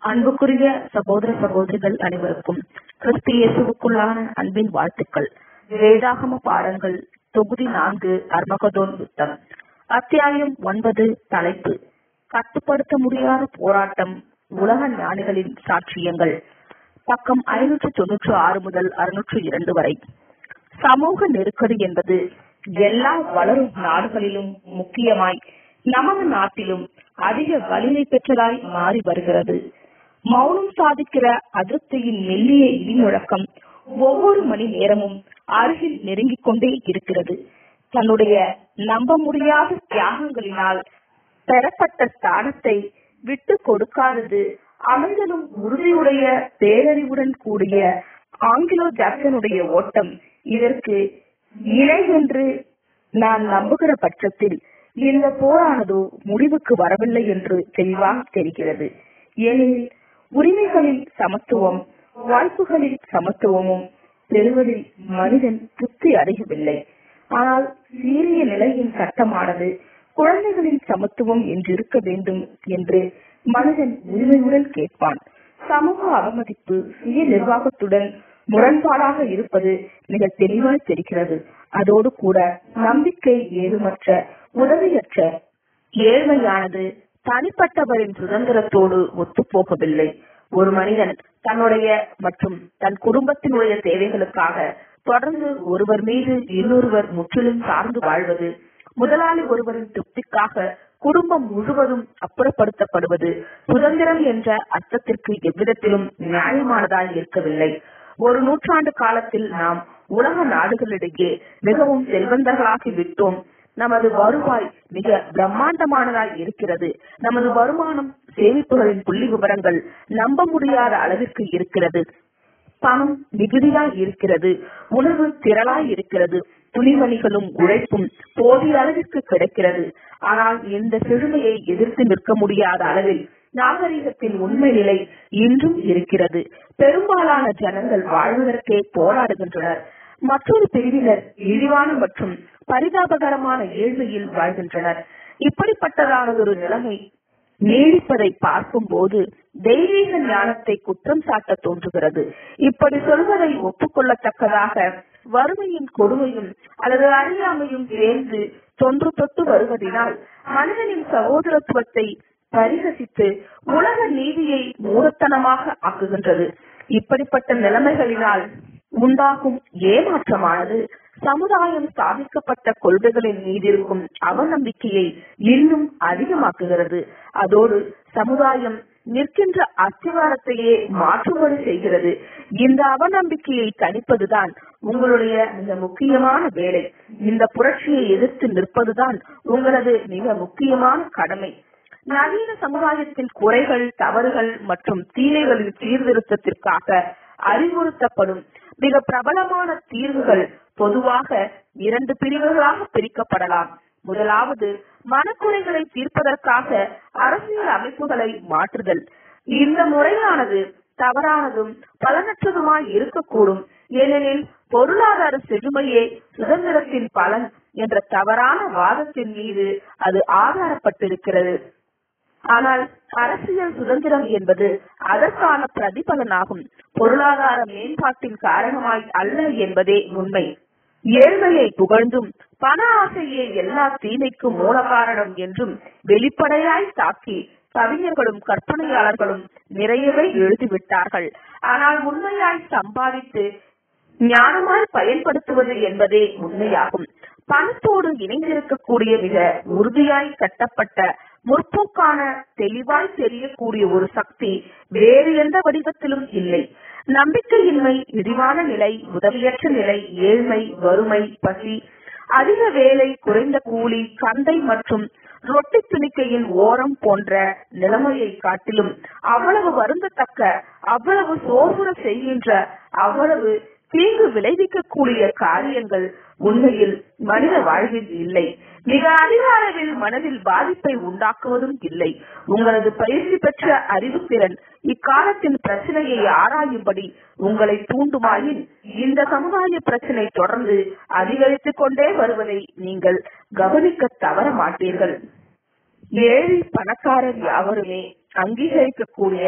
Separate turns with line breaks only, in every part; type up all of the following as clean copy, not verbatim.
அன்புக்குரிய சகோதர சகோதரிகள் அனைவருக்கும் கிறிஸ்து இயேசுவுக்குள்ளான அன்பின் வாழ்த்துக்கள். வேதாகம பாடங்கள் தொகுதி 4 அர்மகதோன் யுத்தம், அத்தியாயம் 9. தலைப்பு: கட்டுப்படுத்த முடியாத போராட்டம், உலக ஞானிகளின் சாட்சியங்கள். பக்கம் 596 முதல் 602 வரை. சமூக நெருக்கடி என்பது எல்லா வளரும் நாடுகளிலும், முக்கியமாய் நமது நாட்டிலும் அதிக வலிமை பெற்றதாய் மாறி வருகிறது. மௌனம் சாதிக்கிற அதிருப்தியின் மெல்லிய இடி முழக்கம் ஒவ்வொரு மணி நேரமும் அருகில் நெருங்கிக் கொண்டே இருக்கிறது. தன்னுடைய நம்ப முடியாத தியாகங்களினால் பெறப்பட்ட ஸ்தானத்தை விட்டு கொடுக்காதது அமைதலும் உறுதியுடைய பேரறிவுடன் கூடிய ஆங்கிலோ ஜாக்சனுடைய ஓட்டம் இதற்கு இணை என்று நான் நம்புகிற பட்சத்தில் இந்த போரானது முடிவுக்கு வரவில்லை என்று தெளிவாக தெரிகிறது. ஏனெனில் உரிமைகளில் சமத்துவம், வாய்ப்புகளில் சமத்துவமும் பெறுவதில் மனிதன் திருப்தி அடையவில்லை. ஆனால் சீரிய நிலையின் சட்டமானது குழந்தைகளின் சமத்துவம் என்றிருக்க வேண்டும் என்று மனிதன் உரிமையுடன் கேட்பான். சமூக அவமதிப்பு சுய நிர்வாகத்துடன் முரண்பாடாக இருப்பது மிக தெளிவாய் தெரிகிறது. அதோடு கூட நம்பிக்கை ஏதுமற்ற, உதவியற்ற ஏழ்மையானது தனிப்பட்டவரின் சுதந்திரத்தோடு ஒத்துப்போகவில்லை. ஒரு மனிதன் தன்னுடைய மற்றும் தன் குடும்பத்தினுடைய தேவைகளுக்காக தொடர்ந்து ஒருவர் மீது இன்னொருவர் முற்றிலும் சார்ந்து வாழ்வது, முதலாளி ஒருவரின் திருப்திக்காக குடும்பம் முழுவதும் அப்புறப்படுத்தப்படுவது சுதந்திரம் என்ற அர்த்தத்திற்கு எவ்விதத்திலும் நியாயமானதாய் இருக்கவில்லை. ஒரு நூற்றாண்டு காலத்தில் நாம் உலக நாடுகளிடையே மிகவும் செல்வந்தர்களாகி விட்டோம். நமது வருவாய் மிக பிரம்மாண்டமானதாய் இருக்கிறது. நமது வருமானம், சேமிப்புகளின் புள்ளி விவரங்கள் நம்ப முடியாத அளவிற்கு இருக்கிறது. பணம் மிகுதியாய் இருக்கிறது. உணவு திரளாய் இருக்கிறது. துணிமணிகளும் உழைப்பும் போதிய அளவிற்கு கிடைக்கிறது. ஆனால் இந்த செழுமையை எதிர்த்து நிற்க முடியாத அளவில் நாகரிகத்தின் உண்மை நிலை இன்றும் இருக்கிறது. பெரும்பாலான ஜனங்கள் வாழ்வதற்கே போராடுகின்றனர். மற்றொரு பிரிவினர் இழிவான மற்றும் பரிதாபகரமான ஏழ்மையில் வாழ்கின்றனர். இப்படிப்பட்டதானதொரு நிலைமை நீடிப்பதை பார்க்கும் போது தெய்வீக ஞானத்தை குற்றம் சாட்ட தோன்றுகிறது. இப்படி சொல்வதை ஒப்புக்கொள்ளத்தக்கதாக வறுமையின் கொடுமையும் அல்லது அறியாமையும் சேர்ந்து தொன்று தொட்டு வருவதனால் மனிதனின் சகோதரத்துவத்தை பரிகசித்து உலக நீதியை மூடத்தனமாக ஆக்குகின்றது. இப்படிப்பட்ட நிலைமைகளினால் உண்டாகும் ஏமாற்றமானது சமுதாயம் சாதிக்கப்பட்ட கொள்கைகளின் மீதிருக்கும் அவநம்பிக்கையை இன்னும் அதிகமாக்குகிறது. அதோடு சமுதாயம் நிற்கின்ற அஸ்திவாரத்தையே மாற்றுபடி செய்கிறது. இந்த அவநம்பிக்கையை தணிப்பதுதான் உங்களுடைய மிக முக்கியமான வேலை. இந்த புரட்சியை எதிர்த்து நிற்பதுதான் உங்களது மிக முக்கியமான கடமை. நவீன சமுதாயத்தின் குறைகள், தவறுகள் மற்றும் தீமைகளின் சீர்திருத்தத்திற்காக அறிவுறுத்தப்படும் மிக பிரபலமான தீர்வுகள் பொதுவாக 2 பிரிவுகளாக பிரிக்கப்படலாம். முதலாவது, மனக்குறைகளை தீர்ப்பதற்காக அரசியல் அமைப்புகளை மாற்றுதல். இந்த முறையானது தவறானதும் பலனற்றதுமாய் இருக்கக்கூடும். ஏனெனில் பொருளாதார செழுமையே சுதந்திரத்தின் பலன் என்ற தவறான வாதத்தின் மீது அது ஆதாரப்பட்டிருக்கிறது. ஆனால் அரசியல் சுதந்திரம் என்பது அதற்கான பிரதிபலனாகும். பொருளாதார மேம்பாட்டின் காரணமாய் அல்ல என்பதே உண்மை. ஏழ்மையை புகழ்ந்தும் பண ஆசையே எல்லா தீமைக்கும் மூல காரணம் என்றும் வெளிப்படையாய் தாக்கி கவிஞர்களும் கற்பனையாளர்களும் நிறையவே எழுதிவிட்டார்கள். ஆனால் உண்மையாய் சம்பாதித்து ஞானமாய் பயன்படுத்துவது என்பதே உண்மையாகும். பணத்தோடு இணைந்திருக்கக்கூடிய மிக உறுதியாய் கட்டப்பட்ட முற்போக்கான தெளிவாய் தெரியக்கூடிய ஒரு சக்தி வேறு எந்த வடிவத்திலும் இல்லை. நம்பிக்கையின்மை, இழிவான நிலை, உதவியற்ற நிலை, ஏழ்மை, வறுமை, பசி, அதிக வேலை, குறைந்த கூலி, சந்தை மற்றும் ரொட்டி துணிக்கையின் ஓரம் போன்ற நிலைமையை காட்டிலும் அவ்வளவு வருந்தத்தக்க, அவ்வளவு சோர்வுற செய்கின்ற, அவ்வளவு தீங்கு விளைவிக்கக்கூடிய காரியங்கள் உண்மையில் மனித வாழ்வில் இல்லை. மிக அதிக அளவில் மனதில் பாதிப்பை உண்டாக்குவதும் இல்லை. உங்களது பயிற்சி பெற்ற அறிவுத்திறன் இக்காலத்தின் பிரச்சனையை ஆராயும்படி உங்களை தூண்டுமாயின் இந்த சமுதாய பிரச்சனை தொடர்ந்து அதிகரித்துக் கொண்டே வருவதை நீங்கள் கவனிக்க தவற மாட்டீர்கள். ஏழை பணக்காரர் யாவருமே அங்கீகரிக்கக்கூடிய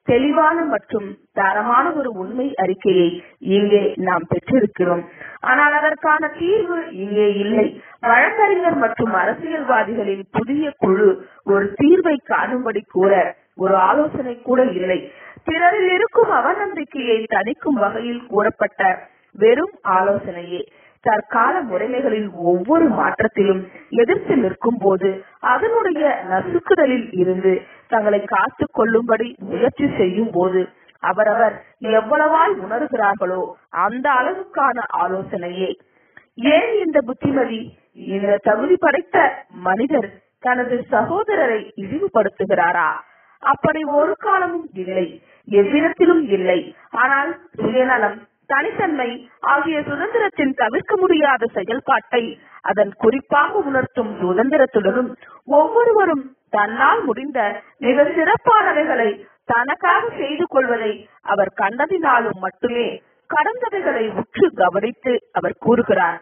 தெளிவான மற்றும் தரமான ஒரு உண்மை அறிக்கையை இங்கே நாம் பெற்றிருக்கிறோம். ஆனால் அதற்கான தீர்வு இங்கே இல்லை. வழக்கறிஞர் மற்றும் அரசியல்வாதிகளின் புதிய குழு ஒரு தீர்வை காணும்படி கூற ஒரு ஆலோசனை கூட இல்லை. பிறரில் இருக்கும் அவநம்பிக்கையை தணிக்கும் வகையில் கூறப்பட்ட வெறும் ஆலோசனையே. தற்கால முறைமைகளில் ஒவ்வொரு மாற்றத்திலும் எதிர்த்து நிற்கும் போது அதனுடைய நசுக்குதலில் இருந்து தங்களை காத்துக் கொள்ளும்படி முயற்சி செய்யும் போது அவரவர் எவ்வளவாய் உணர்கிறார்களோ அந்த அளவுக்கான ஆலோசனையே. ஏன் இந்த புத்திமதி? இந்த தகுதி படைத்த மனிதர் தனது சகோதரரை இழிவுபடுத்துகிறாரா? அப்படி ஒரு காலமும் இல்லை, எவ்விதத்திலும் இல்லை. ஆனால் சுயநலம், தனித்தன்மை ஆகிய சுதந்திரத்தின் தவிர்க்க முடியாத செயல்பாட்டை அதன் குறிப்பாக உணர்த்தும் சுதந்திரத்துடனும் ஒவ்வொருவரும் தன்னால் முடிந்த மிக சிறப்பானவைகளை தனக்காக செய்து கொள்வதை அவர் கண்டதினாலும் மட்டுமே கடந்தவைகளை உற்று கவனித்து அவர் கூறுகிறார்.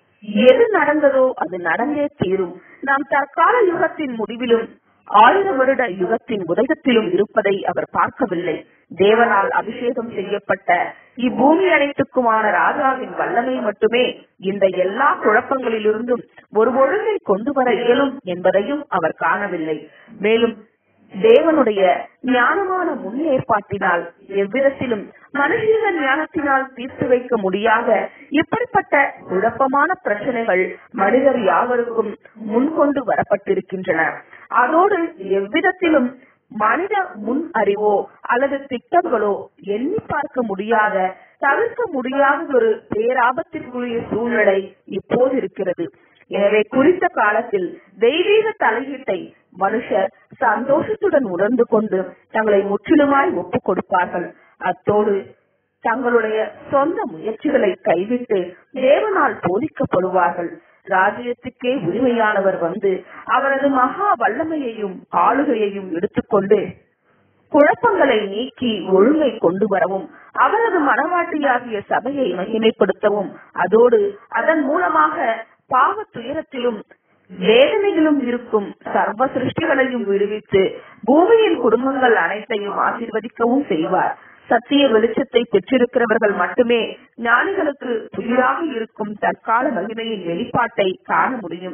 எது நடந்ததோ அது நடந்தே தீரும். நாம் தற்கால யுகத்தின் முடிவிலும் 1000 வருட யுகத்தின் உதயத்திலும் இருப்பதை அவர் பார்க்கவில்லை. தேவனால் அபிஷேகம் செய்யப்பட்ட இப்பூமி அனைத்துக்குமான ராஜாவின் வல்லமை மட்டுமே இந்த எல்லா குழப்பங்களிலிருந்தும் ஒரு ஒழுங்கை கொண்டு வர இயலும் என்பதையும் அவர் காணவில்லை. மேலும் தேவனுடைய ஞானமான முன் ஏற்பாட்டினால் எவ்விதத்திலும் மனுஷீக ஞானத்தினால் தீர்த்து வைக்க முடியாத இப்படிப்பட்ட குழப்பமான பிரச்சனைகள் மனிதர் யாவருக்கும் முன்கொண்டு வரப்பட்டிருக்கின்றன. அதோடு எவ்விதத்திலும் மனித முன் அறிவோ அல்லது திட்டங்களோ எண்ணி பார்க்க முடியாத, தவிர்க்க முடியாத ஒரு பேராபத்திற்குரிய சூழ்நிலை இப்போது இருக்கிறது. எனவே குறித்த காலத்தில் தெய்வீக தலையீட்டை மனுஷர் சந்தோஷத்துடன் உணர்ந்து கொண்டு தங்களை முற்றிலுமாய் ஒப்புக் கொடுப்பார்கள். அத்தோடு தங்களுடைய சொந்த முயற்சிகளை கைவிட்டு தேவனால் போதிக்கப்படுவார்கள். ராஜ்யத்துக்கே உரிமையானவர் வந்து அவரது மகா வல்லமையையும் ஆளுகையையும் எடுத்துக்கொண்டு குழப்பங்களை நீக்கி ஒழுங்கை கொண்டு வரவும் அவரது மனவாட்டியாகிய சபையை மகிமைப்படுத்தவும் அதோடு அதன் மூலமாக பாவ துயரத்திலும் வேதனையிலும் இருக்கும் சர்வ சிருஷ்டிகளையும் விடுவித்து பூமியின் குடும்பங்கள் அனைத்தையும் ஆசீர்வதிக்கவும் செய்வார். சத்திய வெளிச்சத்தை பெற்றிருக்கிறவர்கள் மட்டுமே ஞானிகளுக்கு புதிதாக இருக்கும் தற்கால மகிமையின் வெளிப்பாட்டை காண முடியும்.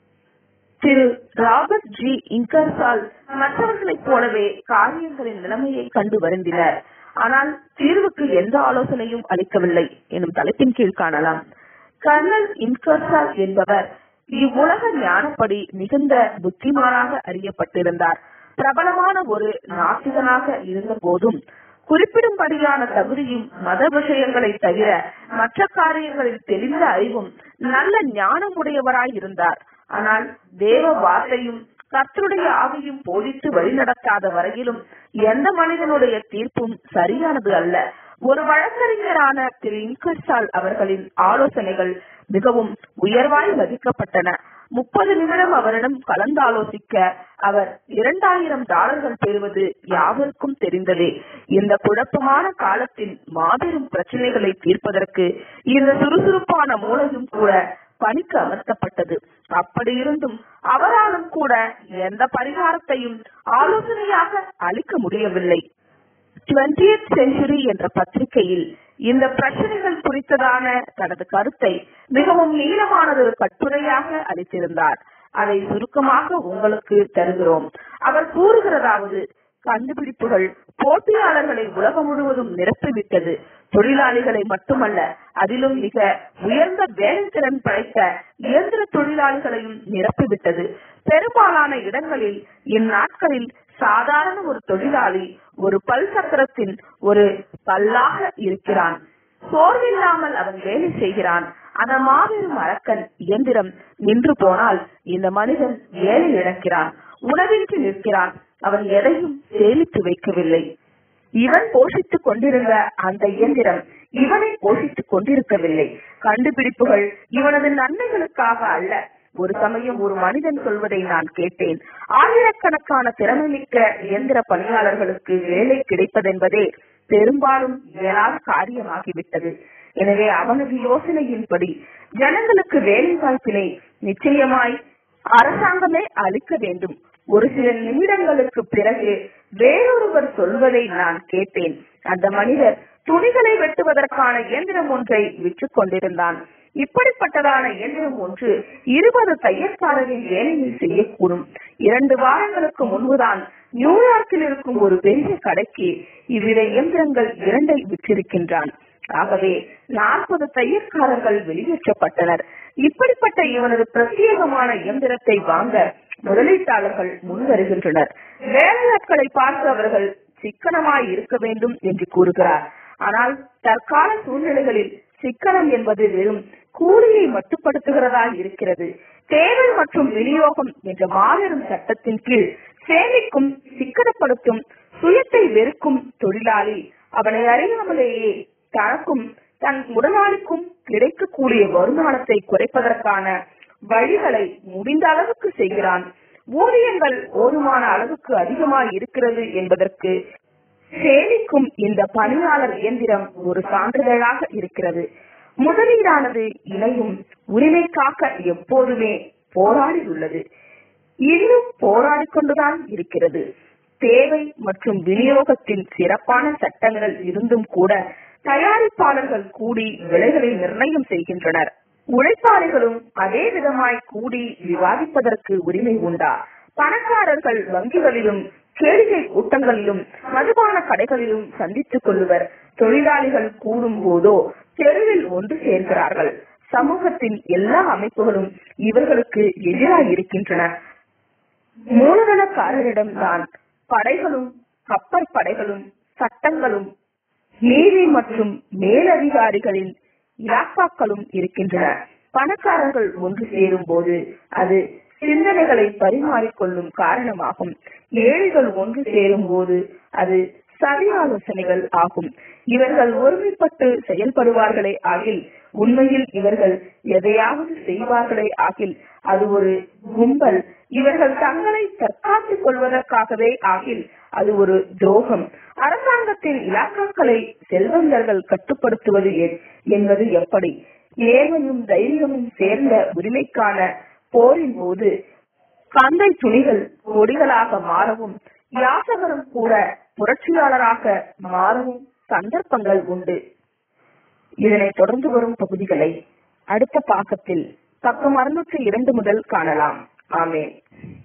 திரு ராபர்ட் ஜி இங்கர்சால் மற்றவர்களைப் போலவே காரியங்களின் நிலைமையை கண்டு வருந்தினர். ஆனால் தீர்வுக்கு எந்த ஆலோசனையும் அளிக்கவில்லை எனும் தலைப்பின் கீழ் காணலாம். கர்னல் இங்கர்சால் என்பவர் இவ்வுலக ஞானப்படி மிகுந்த புத்திமானாக அறியப்பட்டிருந்தார். பிரபலமான ஒரு நாத்திகனாக இருந்த போதும் குறிப்பிடும்படியான தகுதியும் மத விஷயங்களை தவிர மற்ற காரியங்களில் தெளிந்த அறிவும் நல்ல ஞானம் உடையவராய் இருந்தார். ஆனால் தேவ வார்த்தையும் கர்த்தருடைய ஆவியும் போதித்து வழிநடத்தாத வரையிலும் எந்த மனிதனுடைய தீர்ப்பும் சரியானது அல்ல. ஒரு வழக்கறிஞரான திரு இங்கர்சால் அவர்களின் ஆலோசனைகள் மிகவும் உயர்வாய் மதிக்கப்பட்டன. 30 நிமிடம் அவரிடம் கலந்தாலோசிக்க அவர் $2000 பெறுவது யாவருக்கும் தெரிந்ததே. இந்த குழப்பமான காலத்தின் மாபெரும் பிரச்சனைகளை தீர்ப்பதற்கு இந்த சுறுசுறுப்பான மூளையும் கூட பணிக்கு அமர்த்தப்பட்டது. அப்படி இருந்தும் அவராலும் கூட எந்த பரிகாரத்தையும் ஆலோசனையாக அளிக்க முடியவில்லை. 20th Century என்ற பத்திரிகையில் இந்த பிரச்சனைகள் குறித்ததான தனது கருத்தை மிகவும் நீளமானதொரு கட்டுரையாக அளித்திருந்தார். அதை சுருக்கமாக உங்களுக்கு தருகிறோம். அவர் கூறுகிறதாவது: கண்டுபிடிப்புகள் போட்டியாளர்களை உலகம் முழுவதும் நிரப்பிவிட்டது. தொழிலாளிகளை மட்டுமல்ல, அதிலும் மிக உயர்ந்த வேலைத்திறன் படைத்த இயந்திர தொழிலாளிகளையும் நிரப்பிவிட்டது. பெரும்பாலான இடங்களில் இந்நாட்களில் சாதாரண ஒரு தொழிலாளி ஒரு பல் சக்கரத்தின் ஒரு பல்லாக இருக்கிறான். சோர்வில்லாமல் அவன் வேலை செய்கிறான். அந்த மாபெரும் அரக்கன் இயந்திரம் நின்று போனால் இந்த மனிதன் வேலை இழக்கிறான், உணவின்றி நிற்கிறான். அவன் எதையும் சேமித்து வைக்கவில்லை. இவன் போஷித்துக் கொண்டிருந்த அந்த இயந்திரம் இவனை போஷித்துக் கொண்டிருக்கவில்லை. கண்டுபிடிப்புகள் இவனது நன்மைகளுக்காக அல்ல. ஒரு சமயம் ஒரு மனிதன் சொல்வதை நான் கேட்டேன்: ஆயிரக்கணக்கான திறமைமிக்க இயந்திர பணியாளர்களுக்கு வேலை கிடைப்பதென்பதே பெரும்பாலும் இயலாத காரியமாகிவிட்டது. எனவே அவனது யோசனையின்படி ஜனங்களுக்கு வேலை வாய்ப்பினை நிச்சயமாய் அரசாங்கமே அளிக்க வேண்டும். ஒரு சில நிமிடங்களுக்கு பிறகு வேறொருவர் சொல்வதை நான் கேட்டேன். அந்த மனிதர் துணிகளை வெட்டுவதற்கான இயந்திரம் ஒன்றை விற்றுக் கொண்டிருந்தான். இப்படிப்பட்டதான இயந்திரம் ஒன்று 20 தையற்காரரின் வேலையை செய்யக்கூடும். 2 வாரங்களுக்கு முன்புதான் நியூயார்க்கில் இருக்கும் ஒரு பெரிய கடைக்கு இவ்வித இயந்திரங்கள் 2 விற்றிருக்கின்றான். ஆகவே 40 தையற்காரர்கள் வெளியேற்றப்பட்டனர். இப்படிப்பட்ட இவனது பிரத்யேகமான இயந்திரத்தை வாங்க முதலீட்டாளர்கள் முன் வருகின்றனர். வேலையாட்களை பார்த்து அவர்கள் சிக்கனமாய் இருக்க வேண்டும் என்று கூறுகிறார். ஆனால் தற்கால சூழ்நிலைகளில் சிக்கனம் என்பது வெறும் கூலியை மட்டுப்படுத்துகிறதா இருக்கிறது. தேவை மற்றும் விநியோகம் என்ற மாபெரும் சட்டத்தின் கீழ் சேமிக்கும், சிக்கனப்படுத்தும், சுயத்தை வெறுக்கும் தொழிலாளி அவனை அறியாமலேயே தனக்கும் தன் முதலாளிக்கும் கிடைக்கக்கூடிய வருமானத்தை குறைப்பதற்கான வழிகளை முடிந்த அளவுக்கு செய்கிறான். ஊதியங்கள் போதுமான அளவுக்கு அதிகமாக இருக்கிறது என்பதற்கு சேமிக்கும் இந்த பணியாளர் இயந்திரம் ஒரு சான்றிதழாக இருக்கிறது. முதலீடானது இணையும் உரிமைக்காக எப்போதுமே போராடியுள்ளது, இன்னும் போராடிக் கொண்டுதான் இருக்கிறது. தேவை மற்றும் விநியோகத்தின் சிறப்பான சட்டங்கள் இருந்தும் கூட தயாரிப்பாளர்கள் கூடி விலைகளை நிர்ணயம் செய்கின்றனர். உழைப்பாளிகளும் அதே விதமாய் கூடி விவாதிப்பதற்கு உரிமை உண்டா? பணக்காரர்கள் வங்கிகளிலும் கேளிகை கூட்டங்களிலும் மதுபான கடைகளிலும் சந்தித்துக் கொள்ளுவர். தொழிலாளிகள் கூடும் போதோ தெருவில் ஒன்று சேர்க்கிறார்கள். சமூகத்தின் எல்லா அமைப்புகளும் இவர்களுக்கு எதிராக இருக்கின்றன. மூலதனக்காரரிடம்தான் படைகளும் கப்பற்படைகளும் சட்டங்களும் நீதி மற்றும் மேலதிகாரிகளின் இலாக்காக்களும் இருக்கின்றன. பணக்காரர்கள் ஒன்று சேரும் போது அது சிந்தனைகளை பரிமாறிக்கொள்ளும் காரணமாகும். ஏழைகள் ஒன்று சேரும் போது அது சதி ஆலோசனைகள் ஆகும். இவர்கள் ஒருமைப்பட்டு செயல்படுவார்களே ஆகில் உண்மையில் இவர்கள் எதையாவது செய்வார்களே ஆகில் அது ஒரு கும்பல். இவர்கள் தங்களை தற்காத்துக் கொள்வதற்காகவே ஆகில் அது ஒரு துரோகம். அரசாங்கத்தின் இலாக்காக்களை செல்வந்தர்கள் கட்டுப்படுத்துவது என்பது எப்படி? நேர்மையும் தைரியமும் சேர்ந்த உரிமைக்கான போரின் போது கந்தை துணிகள் கொடிகளாக மாறவும் யாசகரும் கூட புரட்சியாளராக மாறவும் சந்தர்ப்பங்கள் உண்டு. இதனை தொடர்ந்து வரும் பகுதிகளை அடுத்த பாகத்தில் பக்கம் 602 முதல் காணலாம். ஆமென்.